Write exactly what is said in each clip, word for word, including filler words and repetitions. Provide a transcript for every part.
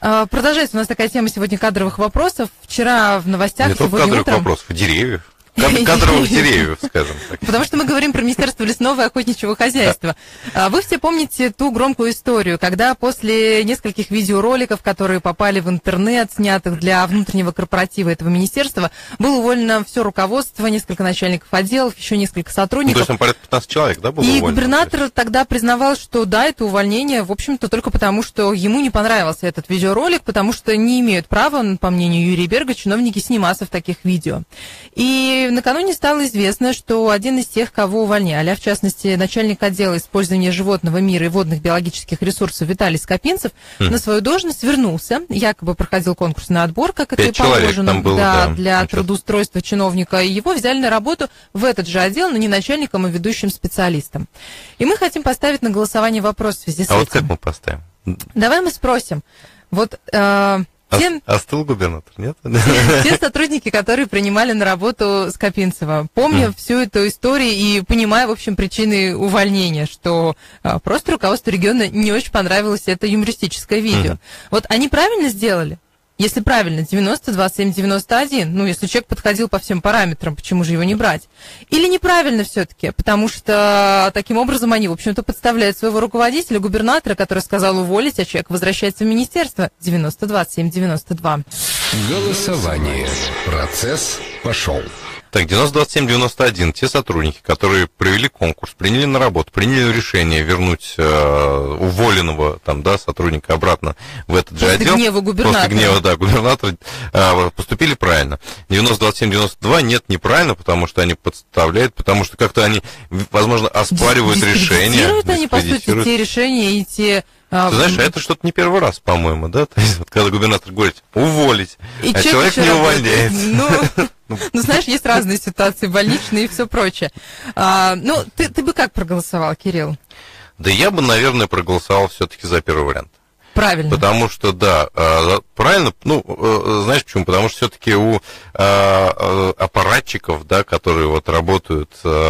Продолжается у нас такая тема сегодня кадровых вопросов. Вчера в новостях, Не только кадровых утром... вопросов, деревьев. Кадровых деревьев, скажем так. Потому что мы говорим про Министерство лесного и охотничьего хозяйства. Да. Вы все помните ту громкую историю, когда после нескольких видеороликов, которые попали в интернет, снятых для внутреннего корпоратива этого министерства, было уволено все руководство, несколько начальников отделов, еще несколько сотрудников. Ну, то есть там порядка пятнадцать человек, да, было И уволено? губернатор тогда признавал, что да, это увольнение, в общем-то, только потому, что ему не понравился этот видеоролик, потому что не имеют права, по мнению Юрия Берга, чиновники сниматься в таких видео. И накануне стало известно, что один из тех, кого увольняли, а в частности начальник отдела использования животного мира и водных биологических ресурсов Виталий Скопинцев, mm. на свою должность вернулся, якобы проходил конкурс на отбор, как это и положено, было, да, да, для сейчас. трудоустройства чиновника, и его взяли на работу в этот же отдел, но не начальником, а ведущим специалистом. И мы хотим поставить на голосование вопрос в связи с а этим. А вот как мы поставим? Давай мы спросим. Вот... Э, Те, Остыл губернатор, нет? Те сотрудники, которые принимали на работу Скопинцева, помня mm. всю эту историю и понимая, в общем, причины увольнения, что а, просто руководству региона не очень понравилось это юмористическое видео. Mm. Вот они правильно сделали? Если правильно, девяносто, двадцать семь, девяносто один, ну, если человек подходил по всем параметрам, почему же его не брать? Или неправильно все-таки, потому что таким образом они, в общем-то, подставляют своего руководителя, губернатора, который сказал уволить, а человек возвращается в министерство. девяносто, двадцать семь, девяносто два. Голосование. Процесс пошел. Так, девяносто, двадцать семь, девяносто один. Те сотрудники, которые провели конкурс, приняли на работу, приняли решение вернуть э, уволенного там, да, сотрудника обратно в этот после же отдел. После гнева губернатора. После гнева, да, губернатора э, поступили правильно. девяносто, двадцать семь, девяносто два нет, неправильно, потому что они подставляют, потому что как-то они, возможно, оспаривают решения. Дискредитируют они, по сути, те решения и те... Ты знаешь, а это что-то не первый раз, по-моему, да? То есть, вот, когда губернатор говорит уволить, и а человек не увольняется. Ну, ну, знаешь, есть разные ситуации, больничные и все прочее. А, ну, ты, ты бы как проголосовал, Кирилл? Да я бы, наверное, проголосовал все-таки за первый вариант. Правильно. Потому что, да, правильно, ну, знаешь почему? Потому что все-таки у аппаратчиков, да, которые вот работают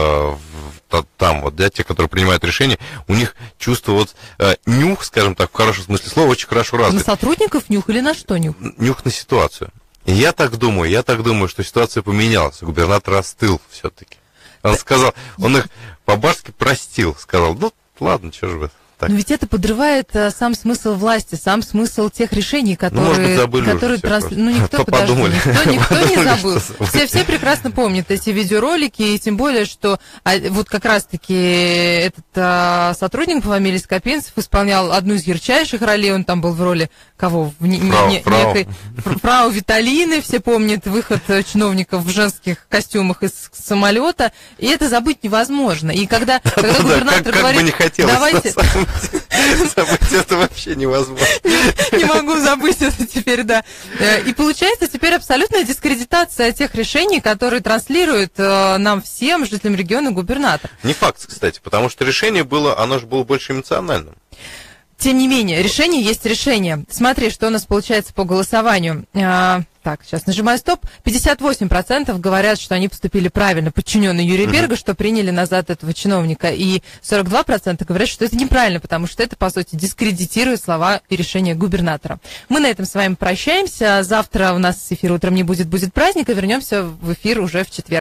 там, вот, да, те, которые принимают решения, у них чувство вот нюх, скажем так, в хорошем смысле слова, очень хорошо развит. На сотрудников нюх или на что нюх? Нюх на ситуацию. Я так думаю, я так думаю, что ситуация поменялась, губернатор остыл все-таки. Он сказал, он их по-барски простил, сказал, ну, ладно, что же вы. Так. Но ведь это подрывает а, сам смысл власти, сам смысл тех решений, которые... Ну, может быть, забыли которые уже транс... все Ну, никто, подожди, никто, никто Подумали, не забыл. Все, все прекрасно помнят эти видеоролики, и тем более, что а, вот как раз-таки этот а, сотрудник по фамилии Скопинцев исполнял одну из ярчайших ролей, он там был в роли кого? В не, фрау, не, фрау. Некой фрау Виталины, все помнят выход чиновников в женских костюмах из самолета, и это забыть невозможно. И когда, когда губернатор говорит, давайте... Забыть это вообще невозможно. Не, не могу забыть это теперь, да. И получается теперь абсолютная дискредитация тех решений, которые транслирует э, нам всем, жителям региона, губернатор. Не факт, кстати, потому что решение было, оно же было больше эмоциональным. Тем не менее, решение есть решение. Смотри, что у нас получается по голосованию. А, так, сейчас нажимаю стоп. пятьдесят восемь процентов говорят, что они поступили правильно, подчиненные Юрия Берга, mm-hmm. что приняли назад этого чиновника. И сорок два процента говорят, что это неправильно, потому что это, по сути, дискредитирует слова и решения губернатора. Мы на этом с вами прощаемся. Завтра у нас эфир утром не будет, будет праздник, и вернемся в эфир уже в четверг.